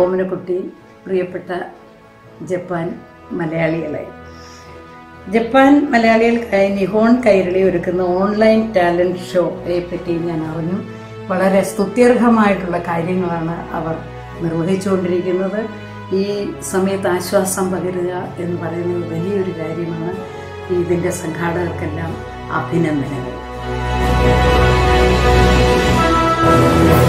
ഓമനക്കുട്ടി, പ്രിയപ്പെട്ട ജപ്പാൻ മലയാളികളെ, Japan മലയാളികൾക്കായി Nihon Kairali ഒരുക്കുന്ന ഓൺലൈൻ ടാലന്റ് ഷോയെ പറ്റി ഞാൻ അറിഞ്ഞു. വളരെ സ്തുത്യർഹമായിട്ടുള്ള കാര്യങ്ങളാണ് അവർ നിർവഹിച്ചുകൊണ്ടിരിക്കുന്നത്. ഈ സമയത്ത് ആശ്വാസം പകരുക എന്ന് പറയുന്നത് വലിയൊരു കാര്യമാണ്. ഇതിൻ്റെ സംഘാടകർക്കെല്ലാം അഭിനന്ദനങ്ങൾ.